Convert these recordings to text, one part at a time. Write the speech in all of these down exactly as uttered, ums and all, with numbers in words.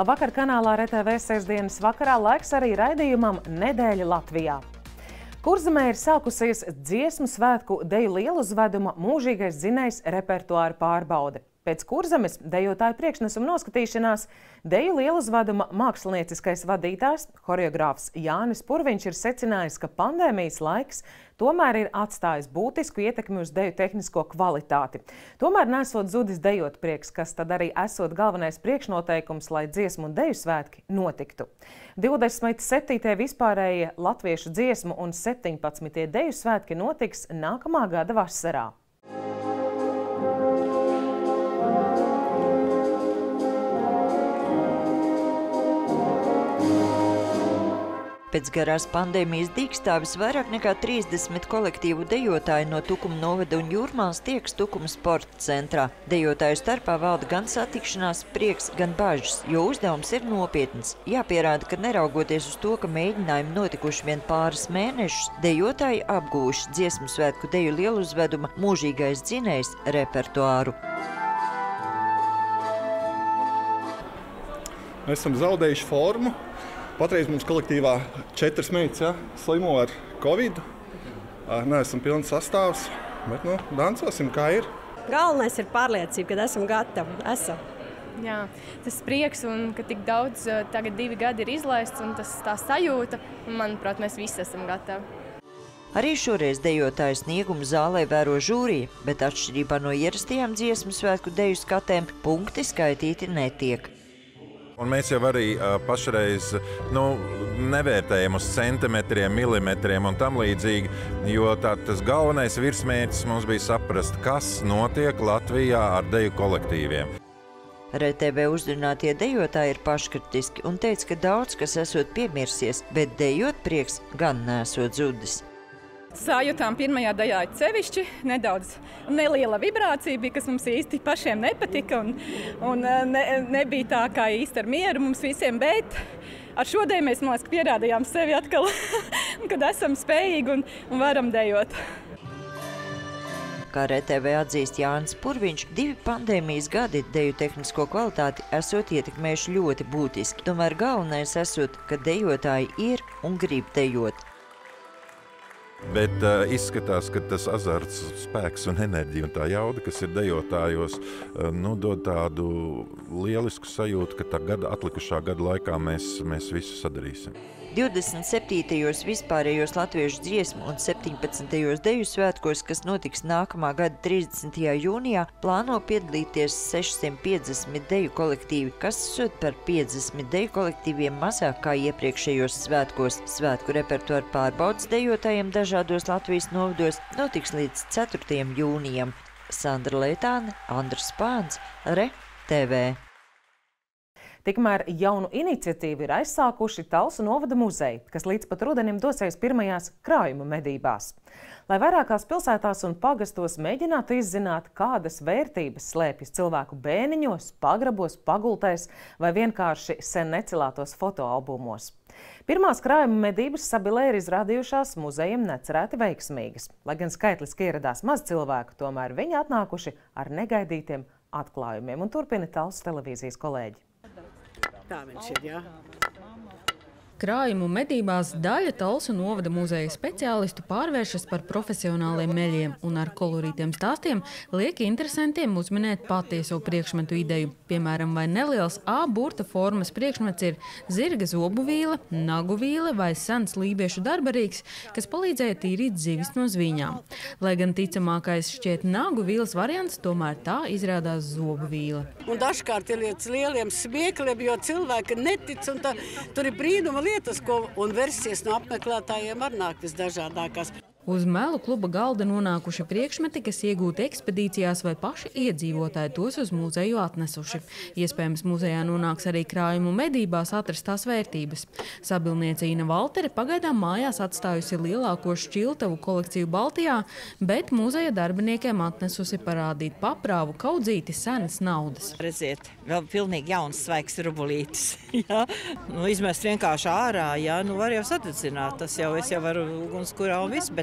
Labvakar kanālā R T V sestdienas vakarā laiks arī raidījumam Nedēļa Latvijā. Kurzemē ir sākusies dziesmu svētku deju lieluzveduma mūžīgais dzinējs repertuāra pārbaude. Pēc Kurzemes dejotāju priekšnesuma noskatīšanās deju lieluzveduma mākslinieckais vadītājs, horeogrāfs Jānis Purviņš ir secinājis, ka pandēmijas laiks tomēr ir atstājis būtisku ietekmi uz deju tehnisko kvalitāti. Tomēr nesot zudis dejot prieks, kas tad arī esot galvenais priekšnoteikums, lai dziesmu un deju svētki notiktu. divdesmit septītie vispārējie latviešu dziesmu un septiņpadsmitie deju svētki notiks nākamā gada vasarā. Pēc garās pandēmijas dīkstāves vairāk nekā trīsdesmit kolektīvu dejotāju no Tukuma novada un Jūrmālas tieks Tukuma sporta centrā. Dejotāju starpā valda gan satikšanās prieks, gan bažas, jo uzdevums ir nopietns. Jāpierāda, ka neraugoties uz to, ka mēģinājumi notikuši vien pāris mēnešus, dejotāji apgūši dziesmu svētku deju lieluzveduma mūžīgais dzinējs repertuāru. Mēs esam zaudējuši formu. Patreiz mums kolektīvā četras meitas ja, slimo ar covid. Neesam pilns sastāvs, bet nu, dancosim, kā ir. Galvenais ir pārliecība, kad esam gatavi. Esam. Jā, tas prieks un ka tik daudz tagad divi gadi ir izlaists un tas tā sajūta. Manuprāt, mēs visi esam gatavi. Arī šoreiz dejotāju sniegumu zālē vēro žūrija, bet atšķirībā no ierastajām dziesmu svētku deju skatēm punkti skaitīti netiek. Un mēs jau arī uh, pašreiz nu, nevērtējam uz centimetriem, milimetriem un tam līdzīgi, jo tā, tas galvenais virsmērķis mums bija saprast, kas notiek Latvijā ar deju kolektīviem. R T V uzrunātie dejotāji ir paškritiski un teica, ka daudz kas esot piemirsies, bet dejot prieks gan nesot zudis. Sājūtām pirmajā dejā cevišķi, nedaudz neliela vibrācija bija, kas mums īsti pašiem nepatika un, un ne, nebija tā kā īsti ar mieru mums visiem, bet ar šo deju mēs nosk pierādījām sevi atkal, kad esam spējīgi un, un varam dejot. Kā R T V atzīst Jānis Purviņš, divi pandēmijas gadi deju tehnisko kvalitāti esot ietekmējuši ļoti būtiski. Tomēr galvenais esot, ka dejotāji ir un grib dejot. Bet uh, izskatās, ka tas azarts, spēks un enerģija un tā jauda, kas ir dejotājos, uh, nu, dod tādu lielisku sajūtu, ka tā gada, atlikušā gada laikā mēs, mēs visu sadarīsim. divdesmit septītajos vispārējos latviešu dziesmu un septiņpadsmitajos deju svētkos, kas notiks nākamā gada trīsdesmitajā jūnijā, plāno piedalīties sešsimt piecdesmit deju kolektīvi, kas esot par piecdesmit deju kolektīviem mazāk kā iepriekšējos svētkos. Svētku repertuāru pārbaudas dejotājiem dažādos Latvijas novados notiks līdz ceturtajam jūnijam. Sandra Leitāne, Andris Pāns, R T V. Tikmēr jaunu iniciatīvu ir aizsākuši Talsu novada muzeji, kas līdz pat rudenim dosies pirmajās krājuma medībās. Lai vairākās pilsētās un pagastos mēģinātu izzināt, kādas vērtības slēpjas cilvēku bēniņos, pagrabos, pagultēs vai vienkārši sen necilātos fotoalbumos. Pirmās krājuma medības Sabilē ir izrādījušās muzejiem necerēti veiksmīgas. Lai gan skaitliski ieradās maz cilvēku, tomēr viņi atnākuši ar negaidītiem atklājumiem, un turpina Talsu televīzijas kolēģi. Tā viņš ir, jā. Krājumu medībās daļa Talsu novada muzeja speciālistu pārvēršas par profesionāliem meļiem un ar kolorītiem stāstiem liek interesantiem uzminēt patieso priekšmetu ideju. Piemēram, vai neliels A burta formas priekšmets ir zirga zobuvīle, naguvīle vai sens lībiešu darbarīgs, kas palīdzēja tīrīt zivis no zvīņām. Lai gan ticamākais šķiet naguvīles variants, tomēr tā izrādās zobuvīle. Un dažkārt ir līdz lieliem smiekliem, jo cilvēki netic un tā, tur ir brīnuma lietas, ko un versijas no apmeklētājiem var nākt visdažādākās. Uz melu kluba galda nonākuši priekšmeti, kas iegūti ekspedīcijās vai paši iedzīvotāji tos uz muzeju atnesuši. Iespējams, muzejā nonāks arī krājumu medībās atrastās vērtības. Sabilniece Ina Valtere pagaidām mājās atstājusi lielāko šķiltavu kolekciju Baltijā, bet muzeja darbiniekiem atnesusi parādīt paprāvu kaudzīti senas naudas. Redziet, vēl pilnīgi jauns svaigs rubulītis. Jā, nu, izmest vienkārši ārā, jā, nu var jau sadedzināt, tas jau es jau varu ugunskurā un viss, bet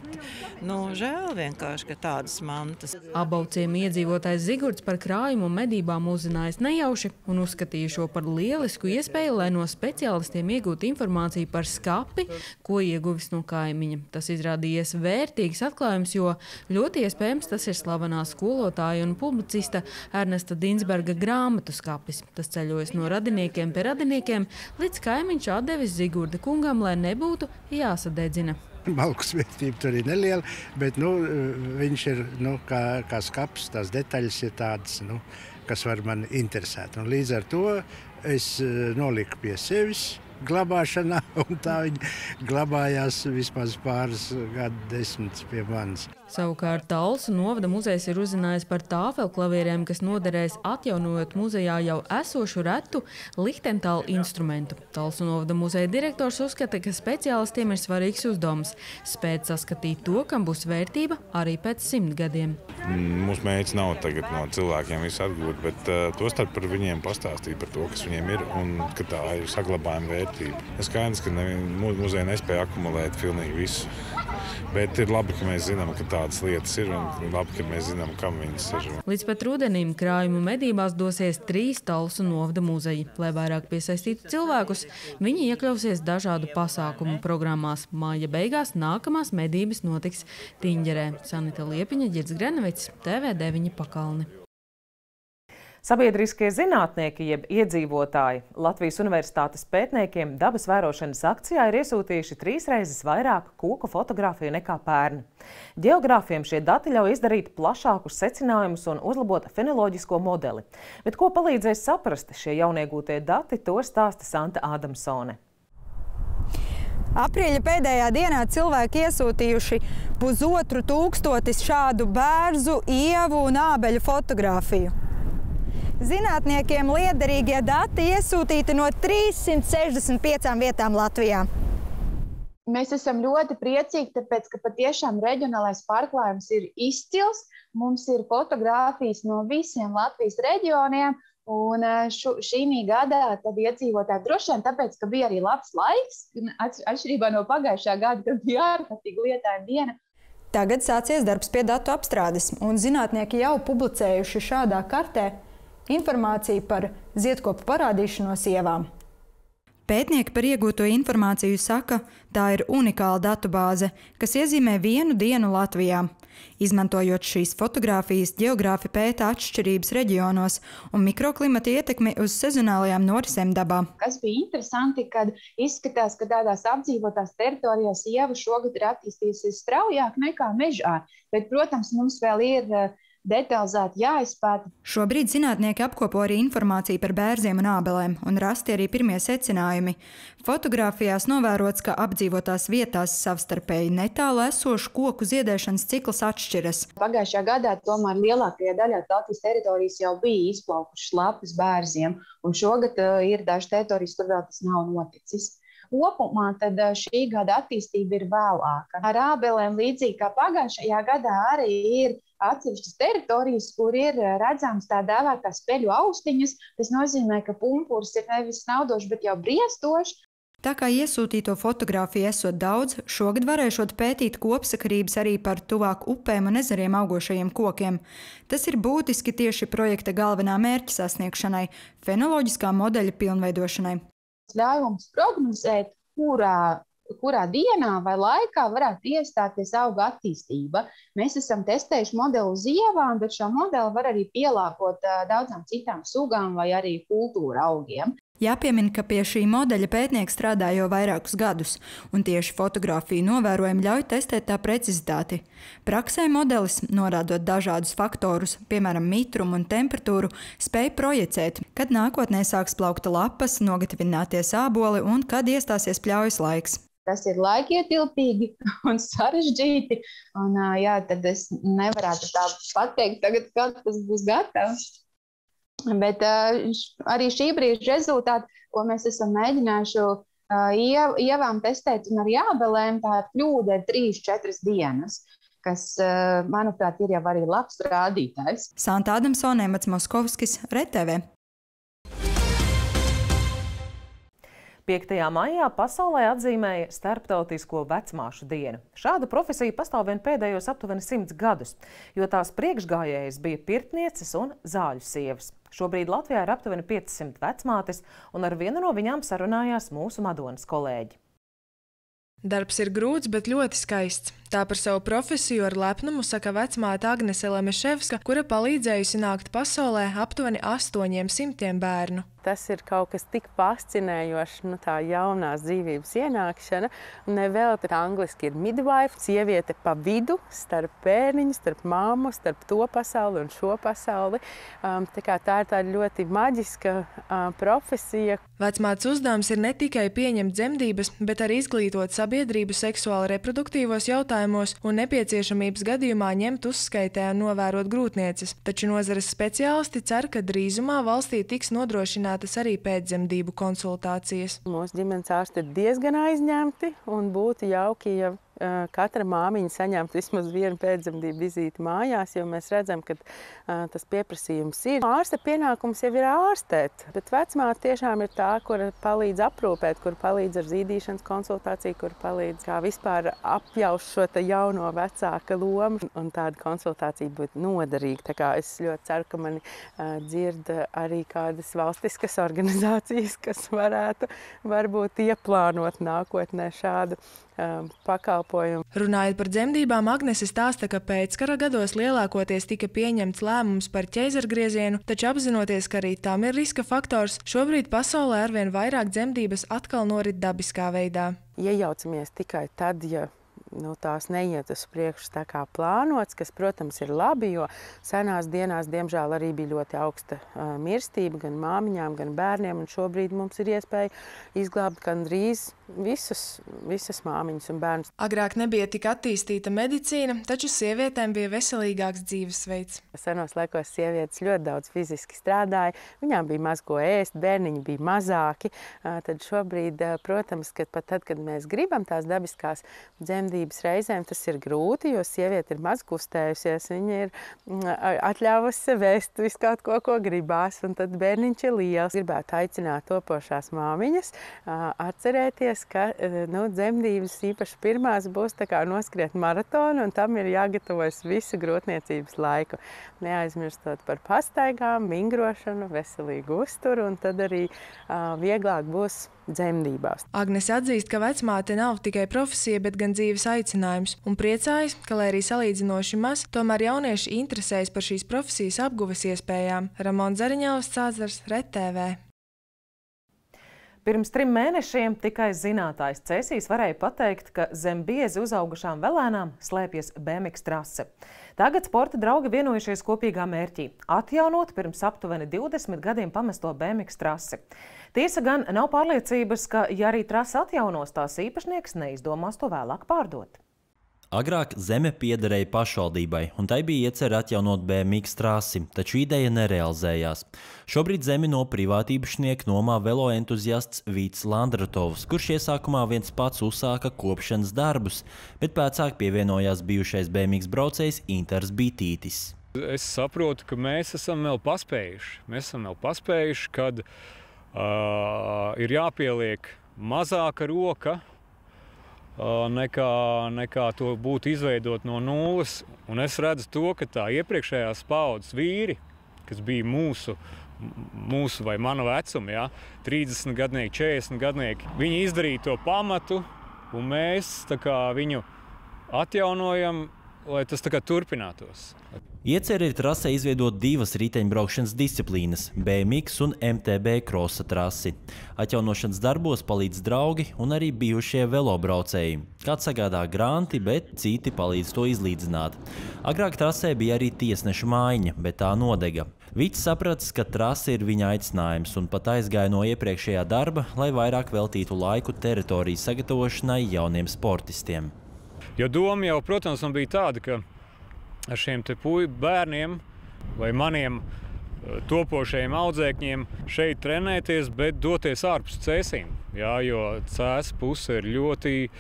bet, nu, žēl vienkārši, ka tādas mantas. Abauciem iedzīvotājs Zigurds par krājumu un medībām uzzinājis nejauši un uzskatīja šo par lielisku iespēju, lai no speciālistiem iegūtu informāciju par skapi, ko ieguvis no kaimiņa. Tas izrādījies vērtīgs atklājums, jo ļoti iespējams tas ir slavenā skolotāja un publicista Ernesta Dinsberga grāmatu skapis. Tas ceļojas no radiniekiem pie radiniekiem, līdz kaimiņš atdevis Zigurda kungam, lai nebūtu jāsadedzina. Malkas vērtība tur ir neliela, bet nu, viņš ir nu, kā, kā skaps, tās detaļas ir tādas, nu, kas var man interesēt. Un līdz ar to es noliku pie sevis glabāšanā, un tā viņa glabājās vismaz pāris gadu desmitus pie manis. Savukārt Talsu novada muzejs ir uzzinājis par tāfelklavierēm, kas noderēs atjaunojot muzejā jau esošu retu Lichtentālu instrumentu. Talsu novada muzeja direktors uzskata, ka speciālistiem ir svarīgs uzdevums – spēt saskatīt to, kam būs vērtība arī pēc simt gadiem. Mūsu mērķis nav tagad no cilvēkiem visu atgūt, bet uh, tostarp par viņiem pastāstīt par to, kas viņiem ir un ka tā ir saglabājuma vērtība. Es skaidrs, ka ne, muzeja nespēja akumulēt pilnīgi visu. Bet ir labi, ka mēs zinām, ka tādas lietas ir, un labi, ka mēs zinām, kam viņas ir. Līdz pat rudenim krājumu medībās dosies trīs Talsu novada muzeji. Lai vairāk piesaistītu cilvēkus, viņi iekļausies dažādu pasākumu programmās. Māja beigās nākamās medības notiks Tiņģerē. Sanita Liepiņa, Ģirds Grenevits, T V deviņi Pakalni. Sabiedriskie zinātnieki, jeb iedzīvotāji, Latvijas Universitātes pētniekiem dabas vērošanas akcijā ir iesūtījuši trīs reizes vairāk koku fotografiju nekā pērn. Ģeogrāfiem šie dati ļauj izdarīt plašākus secinājumus un uzlabot fenoloģisko modeli. Bet ko palīdzēs saprast šie jauniegūtie dati, to stāsta Santa Ādamsone. Aprīļa pēdējā dienā cilvēki iesūtījuši pusotru tūkstotis šādu bērzu, ievu un ābeļu fotografiju. Zinātniekiem liederīgie dati iesūtīti no trīssimt sešdesmit piecām vietām Latvijā. Mēs esam ļoti priecīgi, tāpēc, ka patiešām reģionālais pārklājums ir izcils. Mums ir fotogrāfijas no visiem Latvijas reģioniem, un šo, šī gadā tad iedzīvotāji droši vien tāpēc, ka bija arī labs laiks, atšķirībā no pagājušā gada, kad bija ārkārtīgi lietaina diena. Tagad sācies darbs pie datu apstrādes, un zinātnieki jau publicējuši šādā kartē informāciju par ziedkopu parādīšanos ievām. Pētnieki par iegūto informāciju saka, tā ir unikāla datubāze, kas iezīmē vienu dienu Latvijā. Izmantojot šīs fotogrāfijas, ģeogrāfi pēta atšķirības reģionos un mikroklimata ietekmi uz sezonālajām norisēm dabā. Kas bija interesanti, kad izskatās, ka tādās apdzīvotās teritorijās ieva šogad ir attīstījusies straujāk nekā mežā, bet, protams, mums vēl ir detalizēti jāizpēta. Šobrīd zinātnieki apkopo arī informāciju par bērziem un ābelēm un rasti arī pirmie secinājumi. Fotogrāfijās novērots, ka apdzīvotās vietās savstarpēji netālu esošu koku ziedēšanas cikls atšķiras. Pagājušajā gadā tomēr lielākajā daļā Latvijas teritorijas jau bija izplaukušas lapas bērziem, un šogad uh, ir dažas teritorijas, kur vēl tas nav noticis. Kopumā tad šī gada attīstība ir vēlāka. Ar ābelēm līdzīgi kā pagājušajā gadā arī ir atsevišķas teritorijas, kur ir redzams tā dēvētās peļu austiņas. Tas nozīmē, ka pumpurs ir nevis snaudošs, bet jau briestošs. Tā kā iesūtīto fotogrāfiju esot daudz, šogad varēšot pētīt kopsakarības arī par tuvāk upēm un ezeriem augošajiem kokiem. Tas ir būtiski tieši projekta galvenā mērķa sasniegšanai – fenoloģiskā modeļa pilnveidošanai. Ļauj mums prognozēt, kurā, kurā dienā vai laikā varētu iestāties auga attīstība. Mēs esam testējuši modeli uz ievām, bet šo modeli var arī pielāgot daudzām citām sugām vai arī kultūra augiem. Jāpiemina, ka pie šī modeļa pētnieki strādā jau vairākus gadus, un tieši fotogrāfiju novērojumi ļauj testēt tā precizitāti. Praksē modelis, norādot dažādus faktorus, piemēram mitrumu un temperatūru, spēj projicēt, kad nākotnē sāks plaukta lapas, nogatavināties āboli un kad iestāsies pļaujas laiks. Tas ir laikietilpīgi un sarežģīti, un jā, tad es nevarētu tā pateikt tagad, kad tas būs gatavs. Bet uh, arī šī brīža rezultāti, ko mēs esam mēģinājuši uh, iev, ievām testēt un arī ābelēm, tā kļūda ir trīs četras dienas, kas, uh, manuprāt, ir jau arī labs rādītājs. Santa Ādamsone, Mats Moskovskis, R E T V. piektajā maijā pasaulē atzīmēja Starptautisko vecmāšu dienu. Šāda profesija pastāv vien pēdējos aptuveni simts gadus, jo tās priekšgājējas bija pirtnieces un zāļu sievas. Šobrīd Latvijā ir aptuveni piecsimt vecmātes, un ar vienu no viņām sarunājās mūsu Madonas kolēģi. Darbs ir grūts, bet ļoti skaists. Tā par savu profesiju ar lepnumu saka vecmāte Agnese Lemeševska, kura palīdzējusi nākt pasaulē aptuveni astoņiem simtiem bērnu. Tas ir kaut kas tik fascinējošs, nu tā jaunās dzīvības ienākšana. Nevelti angliski ir midwife, sieviete pa vidu, starp bērniņu, starp māmu, starp to pasauli un šo pasauli. Um, tā kā tā ir tāda ļoti maģiska uh, profesija. Vecmātes uzdevums ir ne tikai pieņemt dzemdības, bet arī izglītot sabiedrību seksuāli reproduktīvos jautājumos un nepieciešamības gadījumā ņemt uzskaitē un novērot grūtnieces. Taču nozares speciālisti cer, ka drīzumā valstī tiks nodrošinātas arī pēcdzemdību konsultācijas. Mūsu ģimenes ārsti ir diezgan aizņemti un būtu jauki, ja katra māmiņa saņemt vismaz vienu pēcdzemdību vizīti mājās, jo mēs redzam, ka uh, tas pieprasījums ir. Ārsta pienākums jau ir ārstēt, bet vecmāte tiešām ir tā, kura palīdz aprūpēt, kur palīdz ar zīdīšanas konsultāciju, kur palīdz kā vispār apjaust šo te jauno vecāka lomu, un tāda konsultācija būtu noderīga. Tā kā es ļoti ceru, ka mani uh, dzird arī kādas valstiskas organizācijas, kas varētu varbūt ieplānot nākotnē šādu um, pakalpojumu. Runājot par dzemdībām, Agnese stāsta, ka pēckara gados lielākoties tika pieņemts lēmums par ķeizargriezienu, taču apzinoties, ka arī tam ir riska faktors, šobrīd pasaulē arvien vairāk dzemdības atkal norit dabiskā veidā. Iejaucamies tikai tad, ja nu, tās neiet uz priekšu tā kā plānots, kas, protams, ir labi, jo senās dienās, diemžēl, arī bija ļoti augsta uh, mirstība gan māmiņām, gan bērniem, un šobrīd mums ir iespēja izglābt gandrīz visus, visas māmiņas un bērnus. Agrāk nebija tik attīstīta medicīna, taču sievietēm bija veselīgāks dzīvesveids. Senos laikos sievietes ļoti daudz fiziski strādāja, viņām bija maz ko ēst, bērniņi bija mazāki, uh, tad šobrīd, uh, protams, ka pat tad, kad mēs gribam tās dabiskās dzemdības, reizēm tas ir grūti, jo sieviete ir maz kustējusies, viņa ir atļāvusi sev ēst visu kaut ko, ko gribās, un tad bērniņš ir liels. Gribētu aicināt topošās māmiņas atcerēties, ka nu, dzemdības īpaši pirmās būs tā kā noskriet maratonu, un tam ir jāgatavojas visu grūtniecības laiku. Neaizmirstot par pastaigām, vingrošanu, veselīgu uzturu, un tad arī uh, vieglāk būs dzemdībās. Agnese atzīst, ka vecmāte nav tikai profesija, bet gan dzīves aicinājums, un priecājas, ka, lai arī salīdzinoši maz, tomēr jaunieši interesējas par šīs profesijas apguves iespējām. Ramona Zariņovs, Cāzars, Red T V. Pirms trim mēnešiem tikai zinātājs Cēsīs varēja pateikt, ka zem biezi uzaugušām velēnām slēpjas B M X trase. Tagad sporta draugi vienojušies kopīgā mērķī – atjaunot pirms aptuveni divdesmit gadiem pamesto B M X trasi. Tiesa gan nav pārliecības, ka, ja arī trasi atjaunos, tās īpašnieks neizdomās to vēlāk pārdot. Agrāk zeme piederēja pašvaldībai, un tai bija iecerē atjaunot B M X trasi, taču ideja nerealizējās. Šobrīd zemi no privātīpašnieka nomā veloentuziasts Vīts Landratovs, kurš iesākumā viens pats uzsāka kopšanas darbus, bet pēcāk pievienojās bijušais B M X braucējs Intars Bitītis. Es saprotu, ka mēs esam vēl paspējuši. Mēs esam vēl paspējuši, kad uh, ir jāpieliek mazāka roka, Nekā, nekā to būtu izveidot no nulles. Un es redzu to, ka tā iepriekšējās paudzes vīri, kas bija mūsu, mūsu vai mana vecuma, ja, trīsdesmit gadnieki, četrdesmit gadnieki, viņi izdarīja to pamatu, un mēs tā kā viņu atjaunojam, lai tas tā kā turpinātos. Iecer ir trasē izveidot divas riteņbraukšanas disciplīnas – B M X un M T B krosa trasi. Atjaunošanas darbos palīdz draugi un arī bijušie velobraucēji. Kāds sagādā granti, bet citi palīdz to izlīdzināt. Agrāk trasē bija arī tiesnešu mājiņa, bet tā nodega. Vīts sapratis, ka trase ir viņa aicinājums un pat aizgāja no iepriekšējā darba, lai vairāk veltītu laiku teritorijas sagatavošanai jauniem sportistiem. Jo doma jau, protams, man bija tāda, ka ar šiem te puiku bērniem vai maniem topošajiem audzēkņiem šeit trenēties, bet doties ārpus Cēsīm. Jā, jo Cēsu puse ir ļoti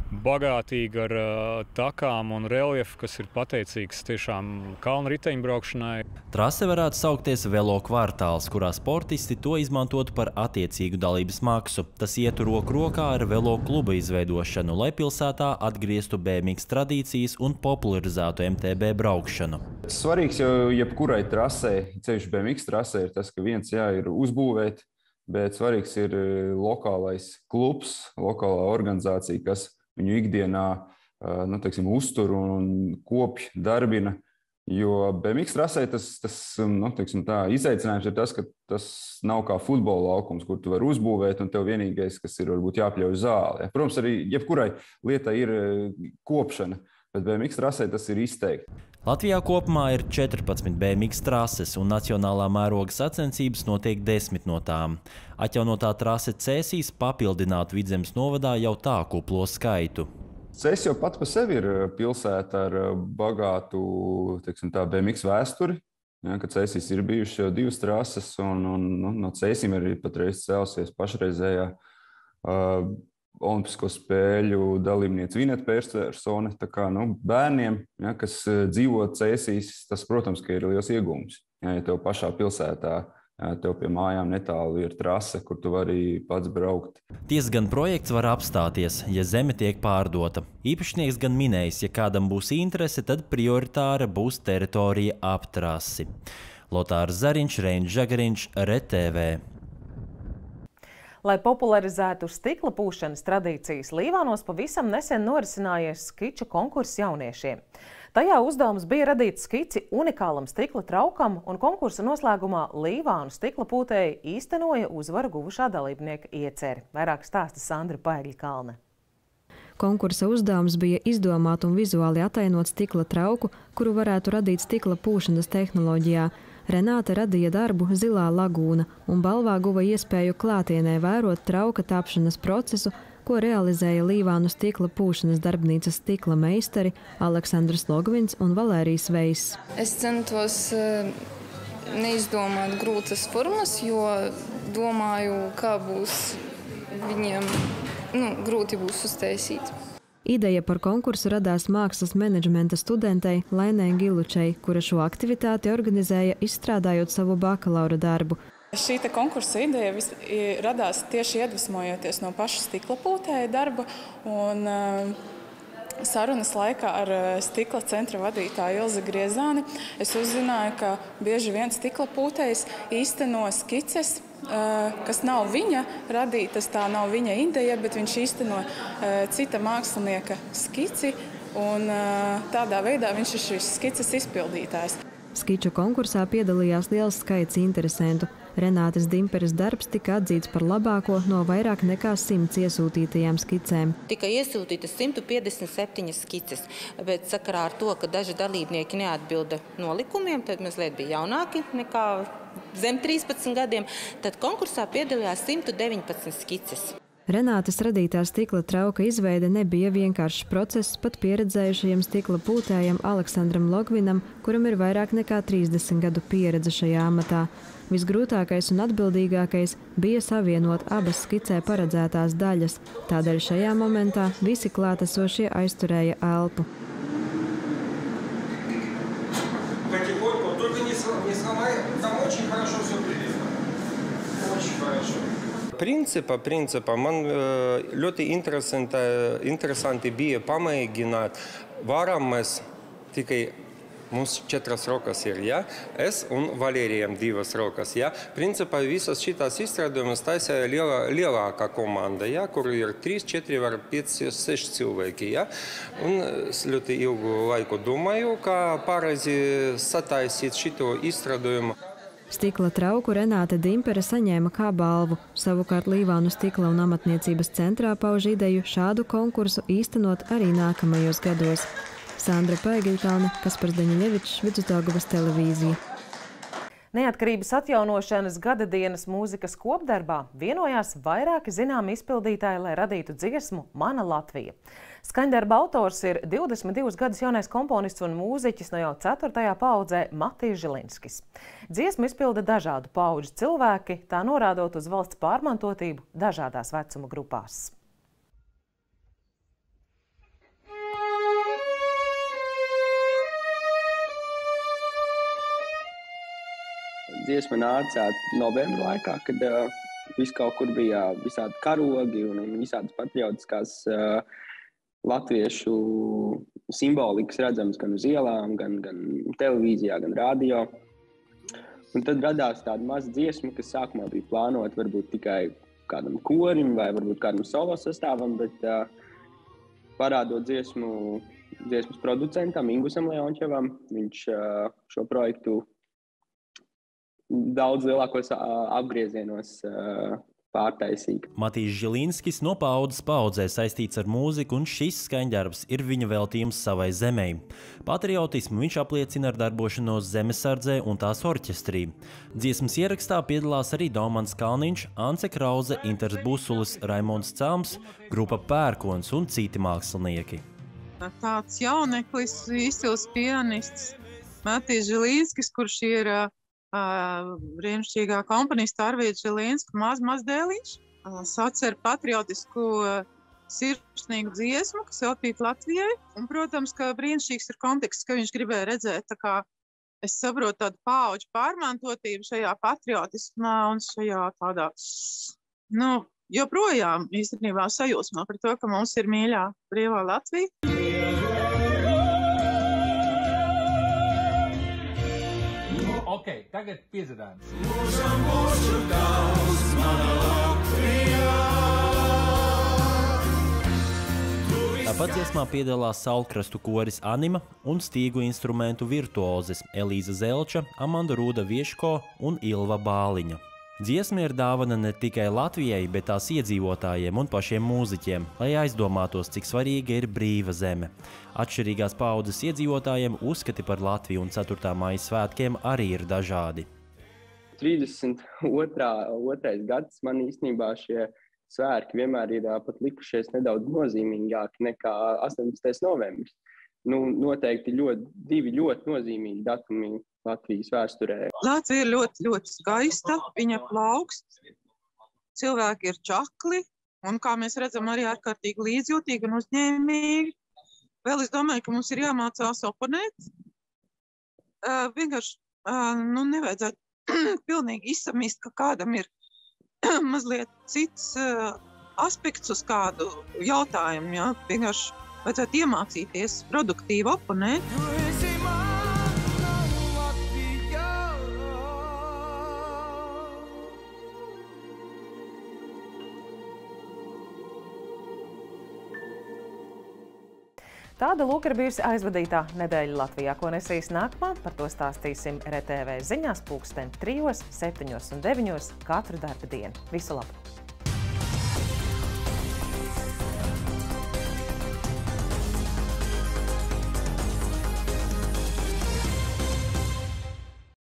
bagātīga ar uh, takām un reljefu, kas ir pateicīgs tiešām kalnu riteņbraukšanai. Trase varētu saukties velo kvartāls, kurā sportisti to izmantotu par attiecīgu dalības maksu. Tas ietu roku rokā ar velo kluba izveidošanu, lai pilsētā atgrieztu B M X tradīcijas un popularizētu M T B braukšanu. Svarīgs jau jebkurai trasē, ceļš B M X trasē, ir tas, ka viens jā, ir uzbūvēt, bet svarīgs ir lokālais klubs, lokālā organizācija, kas viņu ikdienā nu, teiksim, uztur un kopj darbina. Jo B M X trasē tas, tas nu, teiksim, tā, izaicinājums ir tas, ka tas nav kā futbola laukums, kur tu vari uzbūvēt, un tev vienīgais, kas ir varbūt jāpļauj zāle. Ja. Protams, arī jebkurai lietai ir kopšana, bet B M X trasē tas ir izteikti. Latvijā kopumā ir četrpadsmit B M X trases, un nacionālā mēroga sacensības notiek desmit no tām. Atjaunotā trase Cēsīs papildinātu Vidzemes novadā jau tā kuplo skaitu. Cēsis jau pat par sevi ir pilsēta ar bagātu teiksim, tā, B M X vēsturi, ja, ka Cēsīs ir bijušas jau divas trases, un, un nu, no Cēsīm arī patreiz cēlusies pašreizējā uh, Olimpisko spēļu dalībniece Vineta Persone. Tā kā nu, bērniem, ja, kas dzīvo Cēsīs, tas, protams, ka ir liels iegūms. Ja, ja tev pašā pilsētā, ja, tev pie mājām netālu ir trase, kur tu vari pats braukt. Tiesa gan projekts var apstāties, ja zeme tiek pārdota. Īpašnieks gan minējis, ja kādam būs interese, tad prioritāra būs teritorija ap trasi. Lotārs Zariņš, Reinis Žagariņš, R T V. Lai popularizētu stikla pūšanas tradīcijas, Līvānos pavisam nesen norisinājies skiču konkurss jauniešiem. Tajā uzdevums bija radīt skici unikālam stikla traukam, un konkursa noslēgumā Līvānu stikla pūtēji īstenoja uzvaru guvušā dalībnieka ieceri. Vairāk stāsta Sandra Paegļa-Kalne. Konkursa uzdevums bija izdomāt un vizuāli atainot stikla trauku, kuru varētu radīt stikla pūšanas tehnoloģijā. Renāte radīja darbu Zilā lagūna un balvā guva iespēju klātienē vērot trauka tapšanas procesu, ko realizēja Līvānu stikla pūšanas darbnīcas stikla meistari Aleksandrs Logvins un Valērijas Veiss. Es centos neizdomāt grūtas formas, jo domāju, kā būs viņiem nu, grūti būs uztaisīt. Ideja par konkursu radās mākslas menedžmenta studentei Lainai Gilučai, kura šo aktivitāti organizēja izstrādājot savu bakalaura darbu. Šī konkursa ideja vis, radās tieši iedvesmojoties no paša stikla pūtēja darba. Un, uh, sarunas laikā ar stikla centra vadītāju Ilzi Griezāni es uzzināju, ka bieži vien stikla pūtējs īsteno skices, kas nav viņa radītas, tā nav viņa ideja, bet viņš īsteno cita mākslinieka skici, un tādā veidā viņš ir šīs skices izpildītājs. Skiču konkursā piedalījās liels skaits interesentu. Renātes Dimperes darbs tika atzīts par labāko no vairāk nekā simts iesūtītajām skicēm. Tika iesūtītas simt piecdesmit septiņas skices, bet sakarā ar to, ka daži dalībnieki neatbilda nolikumiem, tad mazliet bija jaunāki nekā zem trīspadsmit gadiem, tad konkursā piedalījās simt deviņpadsmit skices. Renātes radītā stikla trauka izveide nebija vienkāršs process pat pieredzējušajam stikla pūtējam Aleksandram Logvinam, kuram ir vairāk nekā trīsdesmit gadu pieredze šajā amatā. Visgrūtākais un atbildīgākais bija savienot abas skicē paredzētās daļas, tādēļ šajā momentā visi klātesošie aizturēja elpu. Principā, principā man ļoti interesanti, interesanti bija pamēģināt. Varam mēs tikai, mums četras rokas ir, ja? Es un Valērijam divas rokas. Ja? Principā visas šitās izstrādājumas taisīja lielā, lielākā komanda, ja? Kur ir trīs, četri, var pieci, seši cilvēki. Ja? Un es ļoti ilgu laiku domāju, kā pareizi sataisīt šito izstrādājumu. Stikla trauku Renāte Dimpere saņēma kā balvu. Savukārt Līvānu stikla un amatniecības centrā pauž ideju šādu konkursu īstenot arī nākamajos gados. Sandra Paegļa-Kalne, Kaspars Daņiļevičs, Vidusdaugavas televīzija. Neatkarības atjaunošanas gada dienas mūzikas kopdarbā vienojās vairāki zināmi izpildītāji, lai radītu dziesmu Mana Latvija. Skaņdarba autors ir divdesmit divus gadus jaunais komponists un mūziķis no jau ceturtajā paaudzē Matijs Žilinskis. Dziesmu izpilda dažādu paudžu cilvēki, tā norādot uz valsts pārmantotību dažādās vecuma grupās. dziesma nāca novembra laikā, kad uh, viss kaut kur bija visādi karogi un, un visādas patriotiskās uh, latviešu simbolikas redzams gan uz ielām, gan, gan televīzijā, gan radio. Un tad radās tāda maza dziesma, kas sākumā bija plānota varbūt tikai kādam korim vai varbūt kādam solo sastāvam, bet uh, parādot dziesmu, dziesmas producentam Ingusam Leončevam, viņš uh, šo projektu daudz lielākos apgriezienos pārtaisīja. Matīs Žilīnskis no paudzes paudzē saistīts ar mūziku, un šis skaņdarbs ir viņa veltījums savai zemei. Patriotismu viņš apliecina ar darbošanos Zemesardzē un tās orķestrī. Dziesmas ierakstā piedalās arī Domants Kalniņš, Ance Krauze, Inters Busulis, Raimonds Cams, grupa Pērkons un citi mākslinieki. Tāds jauneklis, izcils pianists Matīs Žilīnskis, kurš ir Uh, brīnišķīgā komponista Arvīda Žilīnska maz mazdēliņš. Uh, sauc ar patriotisku uh, sirsnīgu dziesmu, kas veltīta Latvijai. Un, protams, ka brīnišķīgs ir konteksts, ka viņš gribēja redzēt, tā kā es saprotu tādu paudžu pārmantotību šajā patriotismā un šajā tādā, nu, joprojām īstenībā sajūsmā par to, ka mums ir mīļā brīvā Latvija. Ok, tagad piezadājums. Mūžam būšu daudz, mana Latvijā. Tāpat dziesmā piedalās saulkrastu koris Anima un stīgu instrumentu virtuozes Elīza Zelča, Amanda Rūda Vieško un Ilva Bāliņa. Dziesma ir dāvana ne tikai Latvijai, bet tās iedzīvotājiem un pašiem mūziķiem, lai aizdomātos, cik svarīga ir brīva zeme. Atšķirīgās paudzes iedzīvotājiem uzskati par Latviju un ceturtā maija svētkiem arī ir dažādi. trīsdesmit otrais gads man īstenībā šie svētki vienmēr ir pat likušies nedaudz nozīmīgāki nekā astoņpadsmitais novembris. Nu, noteikti ļoti, divi ļoti nozīmīgi datumi Latvijas vēsturē. Latvija ir ļoti, ļoti skaista, viņa plaukst, cilvēki ir čakli, un, kā mēs redzam, arī ārkārtīgi līdzjūtīgi un uzņēmīgi. Vēl es domāju, ka mums ir jāmācās oponēt. Uh, vienkārši uh, nu, nevajadzētu pilnīgi izsamīst, ka kādam ir mazliet cits uh, aspekts uz kādu jautājumu. Ja? Vienkārši vajadzētu iemācīties produktīvi oponēt. Tāda lūk ir bijusi aizvadītā nedēļa Latvijā, ko nesīs nākamā. Par to stāstīsim R T V ziņās pulksten trijos, septiņos un deviņos katru darba dienu. Visu labu!